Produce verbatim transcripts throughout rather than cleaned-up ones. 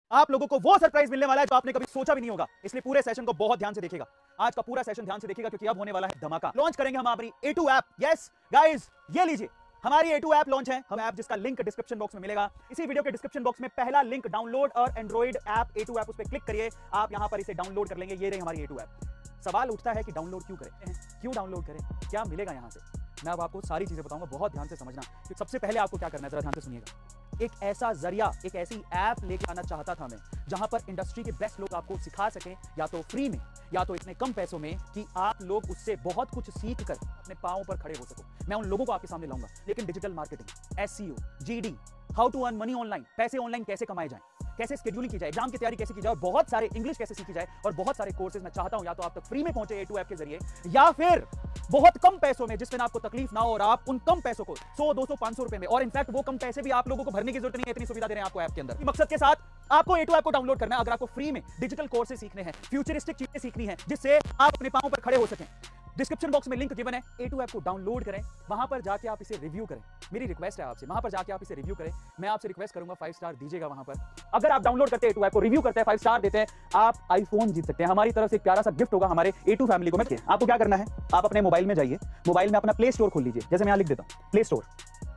आप लोगों को वो सरप्राइज मिलने वाला है जो आपने कभी सोचा भी नहीं होगा, इसलिए पूरे सेशन को बहुत ध्यान से देखिएगा। आज का पूरा सेशन ध्यान से देखिएगा क्योंकि अब होने वाला है धमाका। लॉन्च करेंगे हम हमारी A two app. Yes guys, ये लीजिए हमारी ए टू ऐप लॉन्च है। हम ऐप जिसका लिंक डिस्क्रिप्शन बॉक्स में मिलेगा। इसी वीडियो के डिस्क्रिप्शन बॉक्स में पहला लिंक डाउनलोड और Android app A two app, उस पर क्लिक करिए, आप यहां पर इसे डाउनलोड कर लेंगे। ये रही हमारी ए टू ऐप। सवाल उठता है कि डाउनलोड क्यों करें, क्यों डाउनलोड करें, क्या मिलेगा यहां से। मैं अब आपको सारी चीजें बताऊंगा, बहुत ध्यान से समझना। तो सबसे पहले आपको क्या करना है, जरा ध्यान से सुनिएगा। एक ऐसा जरिया, एक ऐसी ऐप लेके आना चाहता था मैं जहां पर इंडस्ट्री के बेस्ट लोग आपको सिखा सकें, या तो फ्री में या तो इतने कम पैसों में कि आप लोग उससे बहुत कुछ सीख कर अपने पांवों पर खड़े हो सको। मैं उन लोगों को आपके सामने लाऊंगा, लेकिन digital marketing, SEO, GD, how to earn money online, पैसे ऑनलाइन कैसे कमाए जाएं, कैसे शेड्यूलिंग की जाए, एग्जाम की तैयारी कैसे की जाए, और बहुत सारे इंग्लिश कैसे सीखी जाए, और बहुत सारे कोर्सेज मैं चाहता हूं या तो आप तक फ्री में पहुंचे ए टू ऐप के जरिए, या फिर बहुत कम पैसों में जिसमें आपको तकलीफ ना हो और आप उन कम पैसों को सौ, दो सौ, पांच सौ रुपए में, और इनफैक्ट वो कम पैसे भी आप लोगों को भरने की जरूरत नहीं है, इतनी सुविधा दे रहे हैं आपको ऐप के अंदर। मकसद के साथ आपको ए टू ऐप को डाउनलोड करना है। अगर आपको फ्री में डिजिटल कोर्सेज सीखने हैं, फ्यूचरिस्टिक चीजें सीखनी है जिससे आप अपने पांवों पर खड़े हो सकें, डिस्क्रिप्शन बॉक्स में लिंक गिवन है। ए टू ऐप को डाउनलोड करें, वहां पर जाके आप इसे रिव्यू करें। मेरी रिक्वेस्ट है आपसे, वहां पर जाके आप इसे रिव्यू करें। मैं आपसे रिक्वेस्ट करूंगा फाइव स्टार दीजिएगा वहां पर। अगर आप डाउनलोड करते हैं ए टू ऐप को, रिव्यू करते हैं, फाइव स्टार देते हैं, आप आईफोन जीत सकते हैं। हमारी तरफ से एक प्यारा सा गिफ्ट होगा हमारे ए टू फैमिली को। मैं आपको क्या करना है, आप अपने मोबाइल में जाइए, मोबाइल में अपना प्ले स्टोर खोल लीजिए। जैसे मैं यहां लिख देता हूं प्ले स्टोर,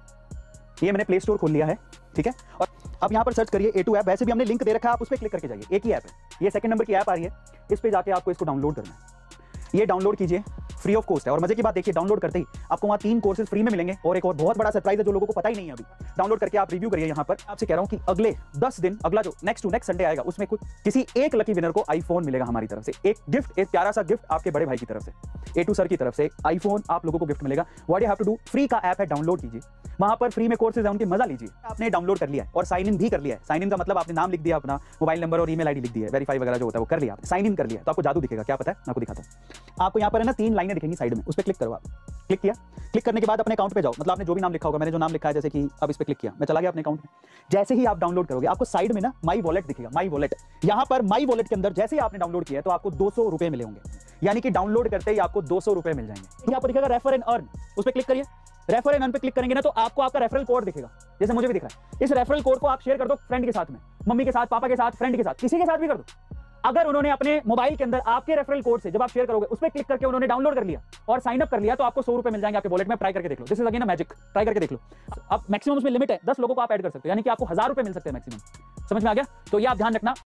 ये मैंने प्ले स्टोर खोल लिया है, ठीक है। और अब यहां पर सर्च करिए ए टू ऐप। वैसे भी हमने लिंक दे रखा है, आप उस पर क्लिक करके जाइए। एक ही ऐप है, ये सेकंड नंबर की ऐप आ रही है, इस पे जाके आपको इसको डाउनलोड करना है। ये डाउनलोड कीजिए, फ्री ऑफ कॉस्ट है। और मजे की बात देखिए, डाउनलोड करते ही आपको वहां तीन कोर्सेज फ्री में मिलेंगे, और एक और बहुत बड़ा सरप्राइज है जो लोगों को पता ही नहीं है अभी। डाउनलोड करके आप रिव्यू करिए। यहां पर आपसे कह रहा हूं कि अगले दस दिन, अगला जो नेक्स्ट टू नेक्स्ट संडे आएगा, उसमें कुछ किसी एक लकी विनर को आईफोन मिलेगा हमारी तरफ से। एक गिफ्ट, एक प्यारा सा गिफ्ट आपके बड़े भाई की तरफ से, ए टू सर की तरफ से आईफोन आप लोगों को गिफ्ट मिलेगा। What you have to do, free का ऐप है, डाउनलोड कीजिए, वहां पर फ्री में कोर्सेज है, उनके मजा लीजिए। आपने डाउनलोड कर लिया है और साइन इन भी कर लिया है। साइन इन का मतलब आपने नाम लिख दिया, अपना मोबाइल नंबर और ईमेल आईडी लिख दिया है, वेरीफाई वगैरह जो होता है वो कर लिया, साइन इन कर लिया, तो आपको जादू दिखेगा। क्या पता है, मैं आपको दिखाता हूं। आपको यहां पर है ना तीन लाइनें दिखेंगी साइड में, उस पर क्लिक करो। आप क्लिक किया, क्लिक करने के बाद अपने अकाउंट पे जाओ, मतलब आपने जो भी नाम लिखा होगा, मैंने जो नाम लिखा है जैसे कि अब इस पे क्लिक किया, मैं चला गया अपने अकाउंट में। जैसे ही आप डाउनलोड करोगे, आपको साइड में ना माई वॉलेट दिखेगा, माई वॉलेट। यहां पर माई वॉलेट के अंदर जैसे ही आपने डाउनलोड किया तो आपको दो सौ रुपए मिले होंगे, यानी कि डाउनलोड करते ही आपको दो सौ रुपए मिल जाएंगे। यहां पर दिखेगा रेफर एंड अर्न, उस पर क्लिक करिए। रेफर एंड अर्न पे क्लिक करेंगे ना तो आपको आपका रेफरल कोड दिखेगा, जैसे मुझे भी दिख रहा है। इस रेफरल कोड को आप शेयर कर दो फ्रेंड के साथ में, मम्मी के साथ, पापा के साथ, फ्रेंड के साथ, किसी के साथ भी कर दो। अगर उन्होंने अपने मोबाइल के अंदर आपके रेफरल कोड से जब आप शेयर करोगे, उस पर क्लिक करके उन्होंने डाउनलोड कर लिया और साइन अप कर लिया, तो आपको सौ रुपए मिल जाएंगे आपके वॉलेट में। ट्राई करके देख लो, this is again a magic, try करके देख लो। अब मैक्सिमम उसमें लिमिट है, दस लोगों को आप ऐड कर सकते हो, यानी कि आपको हजार रुपए मिल सकते हैं मैक्सिमम। समझ में आ गया? तो ये आप ध्यान रखना।